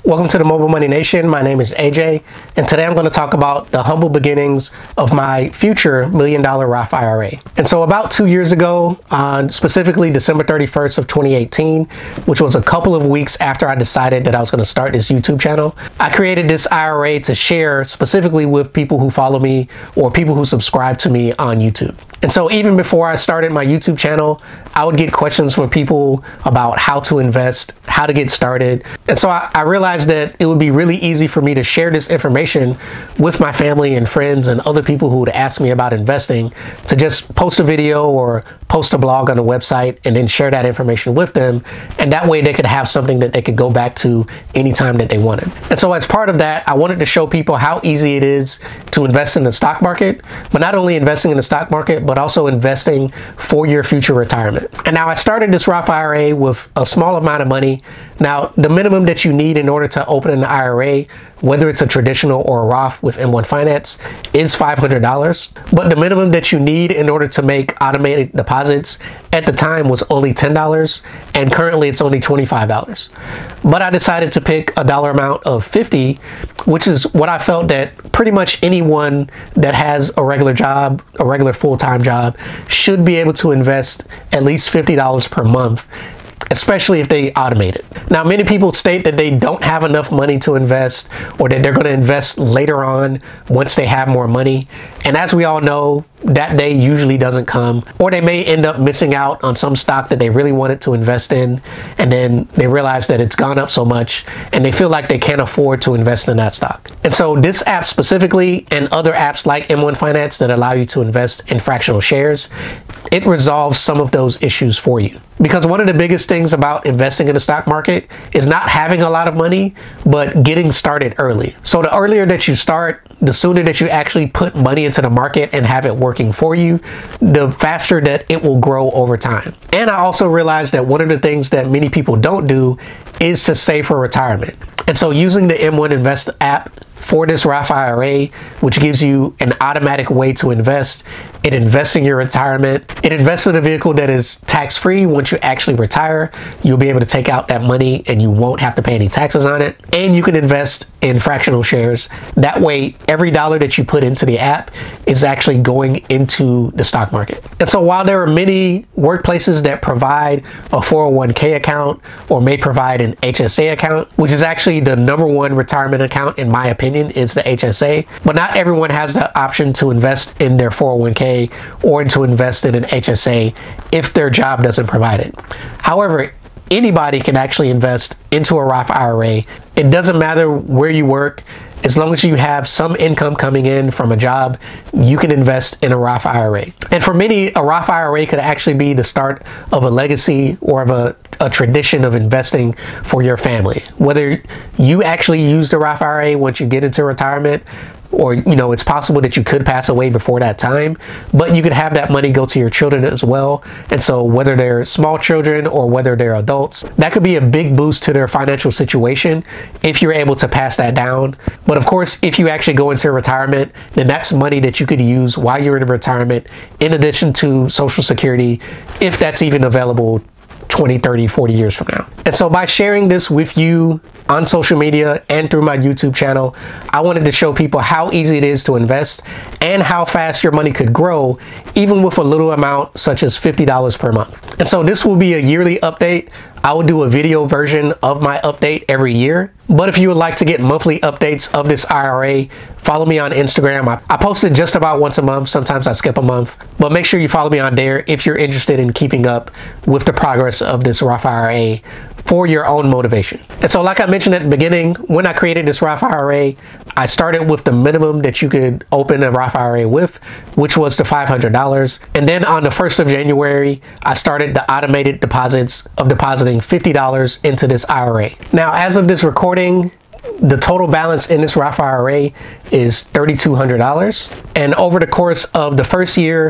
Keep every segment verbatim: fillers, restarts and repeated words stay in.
Welcome to the Mobile Money Nation. My name is A J, and today I'm going to talk about the humble beginnings of my future million dollar Roth I R A. And so about two years ago, on specifically December thirty-first of twenty eighteen, which was a couple of weeks after I decided that I was going to start this YouTube channel, I created this I R A to share specifically with people who follow me or people who subscribe to me on YouTube. And so even before I started my YouTube channel, I would get questions from people about how to invest, how to get started. And so I, I realized that it would be really easy for me to share this information with my family and friends and other people who would ask me about investing, to just post a video or post a blog on a website and then share that information with them. And that way they could have something that they could go back to anytime that they wanted. And so as part of that, I wanted to show people how easy it is to invest in the stock market, but not only investing in the stock market, but also investing for your future retirement. And now I started this Roth I R A with a small amount of money. Now, the minimum that you need in order to open an I R A, whether it's a traditional or a Roth with M one Finance, is five hundred dollars. But the minimum that you need in order to make automated deposits at the time was only ten dollars, and currently it's only twenty-five dollars. But I decided to pick a dollar amount of fifty, which is what I felt that pretty much anyone that has a regular job, a regular full-time job, should be able to invest at least fifty dollars per month, especially if they automate it. Now, many people state that they don't have enough money to invest, or that they're going to invest later on once they have more money. And as we all know, that day usually doesn't come, or they may end up missing out on some stock that they really wanted to invest in, and then they realize that it's gone up so much and they feel like they can't afford to invest in that stock. And so this app specifically, and other apps like M one Finance that allow you to invest in fractional shares, it resolves some of those issues for you. Because one of the biggest things about investing in the stock market is not having a lot of money, but getting started early. So the earlier that you start, the sooner that you actually put money into the market and have it working for you, the faster that it will grow over time. And I also realized that one of the things that many people don't do is to save for retirement. And so using the M one Invest app for this Roth I R A, which gives you an automatic way to invest, it invests in your retirement. It invests in a vehicle that is tax-free. Once you actually retire, you'll be able to take out that money and you won't have to pay any taxes on it. And you can invest in fractional shares. That way, every dollar that you put into the app is actually going into the stock market. And so while there are many workplaces that provide a four oh one K account or may provide an H S A account, which is actually the number one retirement account in my opinion, is the H S A, but not everyone has the option to invest in their four oh one K or to invest in an H S A if their job doesn't provide it. However, anybody can actually invest into a Roth I R A. It doesn't matter where you work. As long as you have some income coming in from a job, you can invest in a Roth I R A. And for many, a Roth I R A could actually be the start of a legacy or of a, a tradition of investing for your family. Whether you actually use the Roth I R A once you get into retirement, or, you know, it's possible that you could pass away before that time, but you could have that money go to your children as well. And so whether they're small children or whether they're adults, that could be a big boost to their financial situation if you're able to pass that down. But of course, if you actually go into retirement, then that's money that you could use while you're in retirement, in addition to Social Security, if that's even available twenty, thirty, forty years from now. And so by sharing this with you on social media and through my YouTube channel, I wanted to show people how easy it is to invest and how fast your money could grow, even with a little amount such as fifty dollars per month. And so this will be a yearly update. I will do a video version of my update every year. But if you would like to get monthly updates of this I R A, follow me on Instagram. I, I post it just about once a month. Sometimes I skip a month. But make sure you follow me on there if you're interested in keeping up with the progress of this Roth I R A for your own motivation. And so like I mentioned at the beginning, when I created this Roth I R A, I started with the minimum that you could open a Roth I R A with, which was the five hundred dollars. And then on the first of January, I started the automated deposits of depositing fifty dollars into this I R A. Now, as of this recording, the total balance in this Roth I R A is three thousand two hundred dollars. And over the course of the first year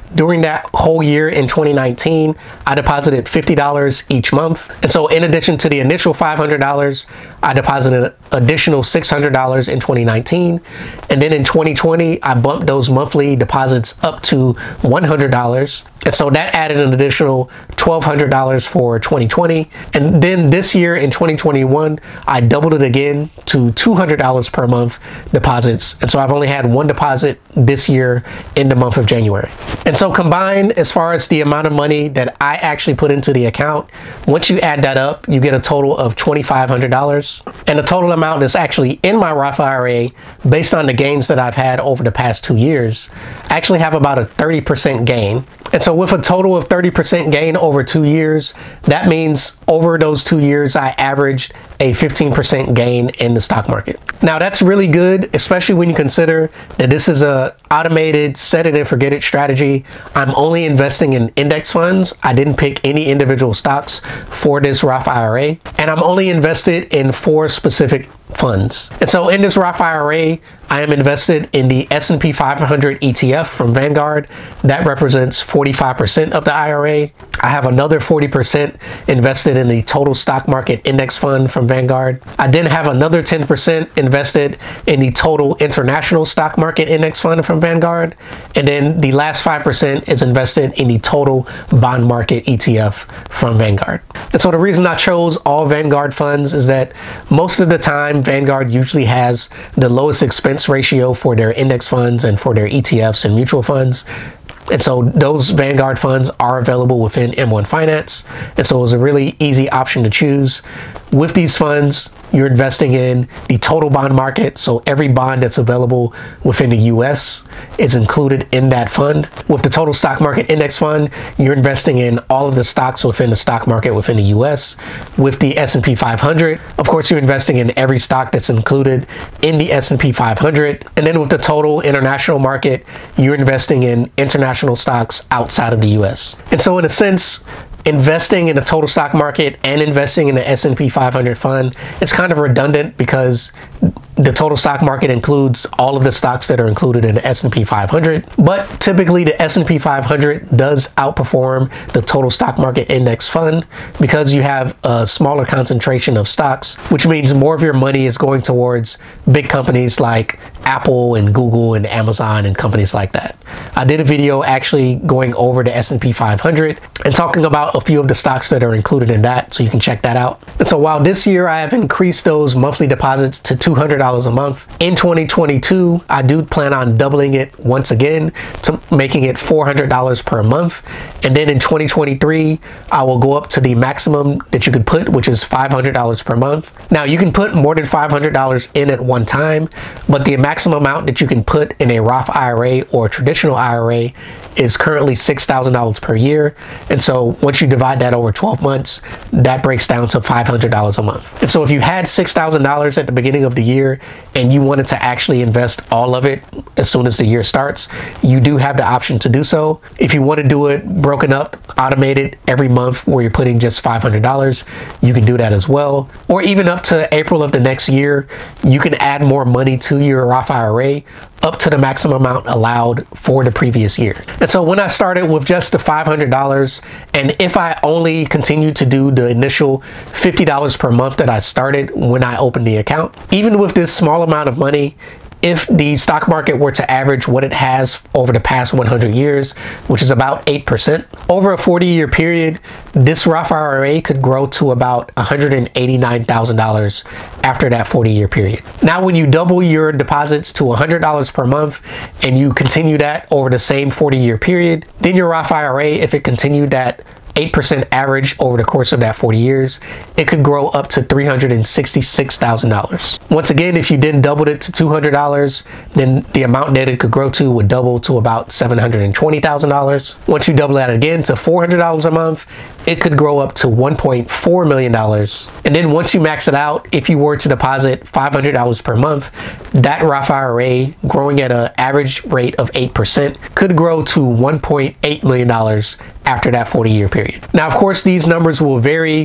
during that whole year in twenty nineteen, I deposited fifty dollars each month. And so in addition to the initial five hundred dollars, I deposited an additional six hundred dollars in twenty nineteen. And then in twenty twenty, I bumped those monthly deposits up to one hundred dollars. And so that added an additional twelve hundred dollars for twenty twenty. And then this year in twenty twenty-one, I doubled it again to two hundred dollars per month deposits. And so I've only had one deposit this year in the month of January. And so combined, as far as the amount of money that I actually put into the account, once you add that up, you get a total of twenty-five hundred dollars. And the total amount that's actually in my Roth I R A, based on the gains that I've had over the past two years, I actually have about a thirty percent gain. And so with a total of thirty percent gain over two years, that means over those two years, I averaged a fifteen percent gain in the stock market. Now that's really good, especially when you consider that this is a automated set it and forget it strategy. I'm only investing in index funds. I didn't pick any individual stocks for this Roth I R A, and I'm only invested in four specific funds. And so in this Roth I R A, I am invested in the S and P five hundred E T F from Vanguard. That represents forty-five percent of the I R A. I have another forty percent invested in the total stock market index fund from Vanguard. I then have another ten percent invested in the total international stock market index fund from Vanguard. And then the last five percent is invested in the total bond market E T F from Vanguard. And so the reason I chose all Vanguard funds is that most of the time, Vanguard usually has the lowest expense ratio for their index funds and for their E T Fs and mutual funds. And so those Vanguard funds are available within M one Finance. And so it was a really easy option to choose. With these funds, you're investing in the total bond market. So every bond that's available within the U S is included in that fund. With the total stock market index fund, you're investing in all of the stocks within the stock market within the U S. With the S and P five hundred, of course, you're investing in every stock that's included in the S and P five hundred. And then with the total international market, you're investing in international stocks outside of the U S. And so in a sense, investing in the total stock market and investing in the S and P five hundred fund, it's kind of redundant because the total stock market includes all of the stocks that are included in the S and P five hundred. But typically the S and P five hundred does outperform the total stock market index fund because you have a smaller concentration of stocks, which means more of your money is going towards big companies like Apple and Google and Amazon and companies like that. I did a video actually going over the S and P five hundred and talking about a few of the stocks that are included in that, so you can check that out. And so while this year I have increased those monthly deposits to two hundred dollars a month, in twenty twenty-two I do plan on doubling it once again to making it four hundred dollars per month. And then in twenty twenty-three I will go up to the maximum that you could put, which is five hundred dollars per month. Now you can put more than five hundred dollars in at one time, but the maximum amount that you can put in a Roth I R A or traditional I R A is currently six thousand dollars per year. And so once you divide that over twelve months, that breaks down to five hundred dollars a month. And so if you had six thousand dollars at the beginning of the year and you wanted to actually invest all of it as soon as the year starts, you do have the option to do so. If you want to do it broken up, automated every month where you're putting just five hundred dollars, you can do that as well. Or even up to April of the next year, you can add more money to your Roth I R A up to the maximum amount allowed for the previous year. And so when I started with just the five hundred dollars, and if I only continue to do the initial fifty dollars per month that I started when I opened the account, even with this small amount of money, if the stock market were to average what it has over the past one hundred years, which is about eight percent, over a forty year period, this Roth I R A could grow to about one hundred eighty-nine thousand dollars after that forty year period. Now, when you double your deposits to one hundred dollars per month and you continue that over the same forty year period, then your Roth I R A, if it continued that eight percent average over the course of that forty years, it could grow up to three hundred sixty-six thousand dollars. Once again, if you then doubled it to two hundred dollars, then the amount that it could grow to would double to about seven hundred twenty thousand dollars. Once you double that again to four hundred dollars a month, it could grow up to one point four million dollars. And then once you max it out, if you were to deposit five hundred dollars per month, that Roth I R A, growing at an average rate of eight percent, could grow to one point eight million dollars after that forty year period. Now, of course, these numbers will vary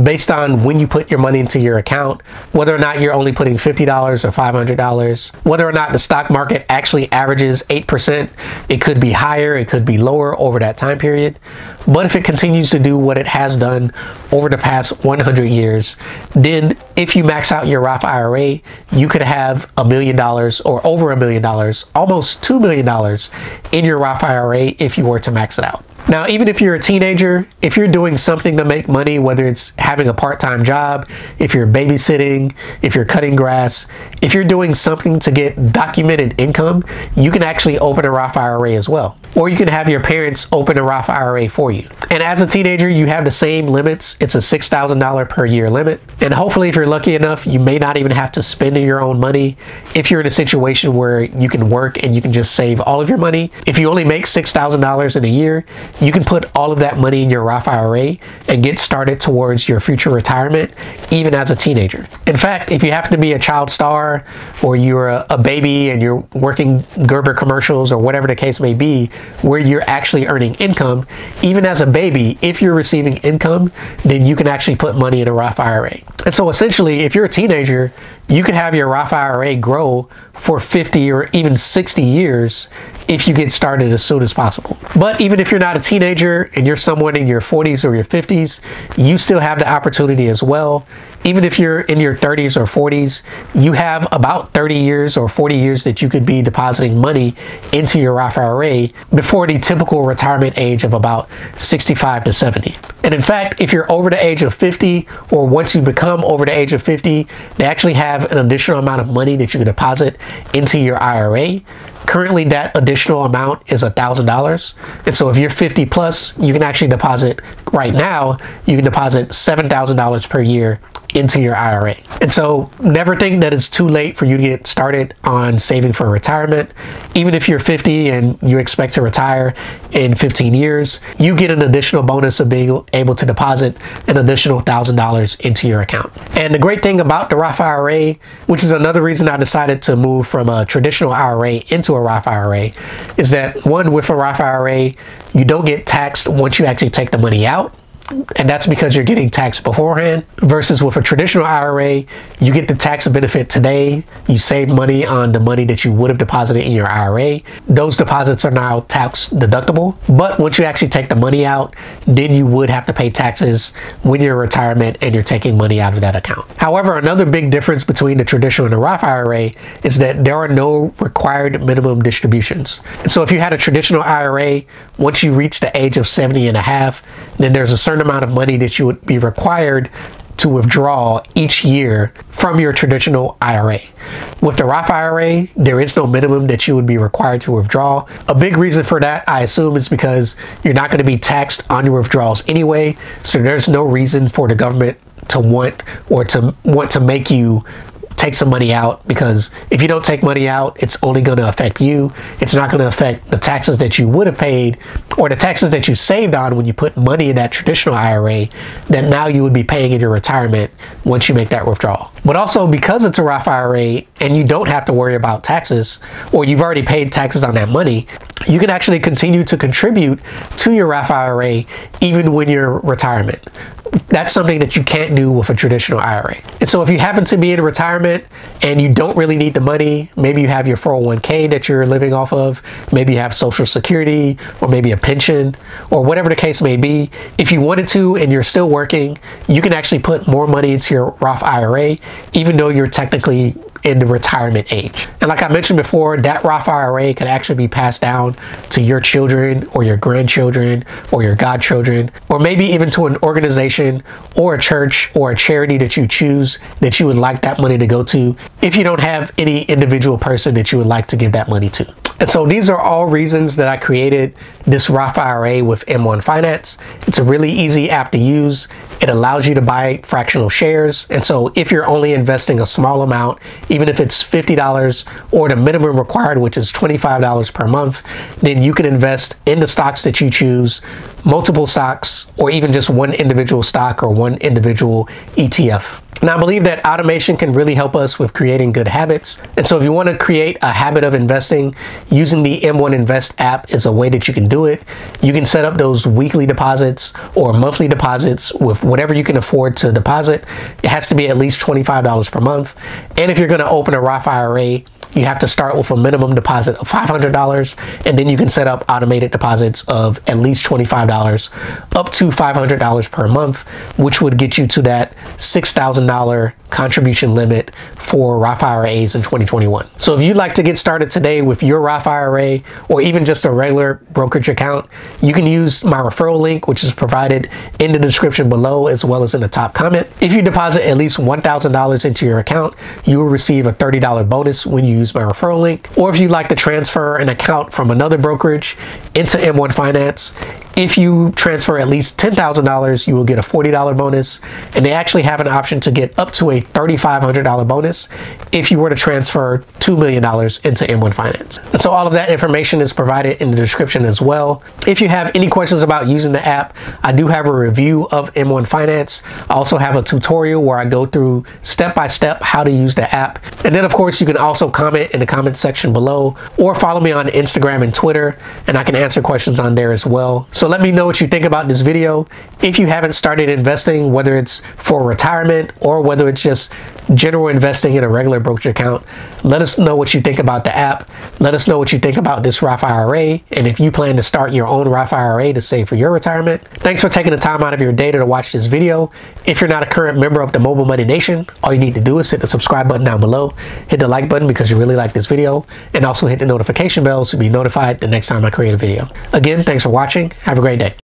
based on when you put your money into your account, whether or not you're only putting fifty dollars or five hundred dollars, whether or not the stock market actually averages eight percent. It could be higher, it could be lower over that time period. But if it continues to do what it has done over the past one hundred years, then if you max out your Roth I R A, you could have a million dollars or over a million dollars, almost two million dollars in your Roth I R A if you were to max it out. Now, even if you're a teenager, if you're doing something to make money, whether it's having a part-time job, if you're babysitting, if you're cutting grass, if you're doing something to get documented income, you can actually open a Roth I R A as well. Or you can have your parents open a Roth I R A for you. And as a teenager, you have the same limits. It's a six thousand dollars per year limit. And hopefully, if you're lucky enough, you may not even have to spend your own money if you're in a situation where you can work and you can just save all of your money. If you only make six thousand dollars in a year, you can put all of that money in your Roth I R A and get started towards your future retirement, even as a teenager. In fact, if you happen to be a child star or you're a, a baby and you're working Gerber commercials or whatever the case may be, where you're actually earning income, even as a baby, if you're receiving income, then you can actually put money in a Roth I R A. And so essentially, if you're a teenager, you can have your Roth I R A grow for fifty or even sixty years if you get started as soon as possible. But even if you're not a teenager and you're someone in your forties or your fifties, you still have the opportunity as well. Even if you're in your thirties or forties, you have about thirty years or forty years that you could be depositing money into your Roth I R A before the typical retirement age of about sixty-five to seventy. And in fact, if you're over the age of fifty, or once you become over the age of fifty, they actually have an additional amount of money that you can deposit into your I R A. Currently, that additional amount is one thousand dollars. And so if you're fifty plus, you can actually deposit right now, you can deposit seven thousand dollars per year into your I R A. And so never think that it's too late for you to get started on saving for retirement. Even if you're fifty and you expect to retire in fifteen years, you get an additional bonus of being able to deposit an additional one thousand dollars into your account. And the great thing about the Roth I R A, which is another reason I decided to move from a traditional I R A into a Roth I R A, is that one, with a Roth I R A, you don't get taxed once you actually take the money out. And that's because you're getting taxed beforehand, versus with a traditional I R A, you get the tax benefit today. You save money on the money that you would have deposited in your I R A. Those deposits are now tax deductible. But once you actually take the money out, then you would have to pay taxes when you're in retirement and you're taking money out of that account. However, another big difference between the traditional and the Roth I R A is that there are no required minimum distributions. And so if you had a traditional I R A, once you reach the age of seventy and a half, then there's a certain amount of money that you would be required to withdraw each year from your traditional I R A. With the Roth I R A, there is no minimum that you would be required to withdraw. A big reason for that, I assume, is because you're not going to be taxed on your withdrawals anyway, so there's no reason for the government to want or to want to make you take some money out, because if you don't take money out, it's only going to affect you. It's not going to affect the taxes that you would have paid or the taxes that you saved on when you put money in that traditional I R A that now you would be paying in your retirement once you make that withdrawal. But also, because it's a Roth I R A and you don't have to worry about taxes, or you've already paid taxes on that money, you can actually continue to contribute to your Roth I R A even when you're retirement. That's something that you can't do with a traditional I R A. And so if you happen to be in retirement and you don't really need the money, maybe you have your four oh one K that you're living off of, maybe you have Social Security, or maybe a pension, or whatever the case may be, if you wanted to and you're still working, you can actually put more money into your Roth I R A, even though you're technically in the retirement age. And like I mentioned before, that Roth I R A could actually be passed down to your children or your grandchildren or your godchildren, or maybe even to an organization or a church or a charity that you choose that you would like that money to go to, if you don't have any individual person that you would like to give that money to. And so these are all reasons that I created this Roth I R A with M one Finance. It's a really easy app to use. It allows you to buy fractional shares. And so if you're only investing a small amount, even if it's fifty dollars or the minimum required, which is twenty-five dollars per month, then you can invest in the stocks that you choose, multiple stocks, or even just one individual stock or one individual E T F. And I believe that automation can really help us with creating good habits. And so if you want to create a habit of investing, using the M one Invest app is a way that you can do it. You can set up those weekly deposits or monthly deposits with whatever you can afford to deposit. It has to be at least twenty-five dollars per month. And if you're going to open a Roth I R A, you have to start with a minimum deposit of five hundred dollars, and then you can set up automated deposits of at least twenty-five dollars up to five hundred dollars per month, which would get you to that six thousand dollars contribution limit for Roth I R As in twenty twenty-one. So if you'd like to get started today with your Roth I R A or even just a regular brokerage account, you can use my referral link, which is provided in the description below as well as in the top comment. If you deposit at least one thousand dollars into your account, you will receive a thirty dollars bonus when you use my referral link. Or if you'd like to transfer an account from another brokerage into M one Finance, if you transfer at least ten thousand dollars, you will get a forty dollars bonus, and they actually have an option to get up to a three thousand five hundred dollars bonus if you were to transfer two million dollars into M one Finance. And so all of that information is provided in the description as well. If you have any questions about using the app, I do have a review of M one Finance. I also have a tutorial where I go through step by step how to use the app. And then of course you can also comment in the comment section below or follow me on Instagram and Twitter, and I can answer questions on there as well. So let me know what you think about this video. If you haven't started investing, whether it's for retirement or whether it's just general investing in a regular brokerage account, let us know what you think about the app. Let us know what you think about this Roth I R A, and if you plan to start your own Roth I R A to save for your retirement. Thanks for taking the time out of your day to watch this video. If you're not a current member of the Mobile Money Nation, all you need to do is hit the subscribe button down below, hit the like button because you really like this video, and also hit the notification bell to be notified the next time I create a video. Again, thanks for watching. Have a great day.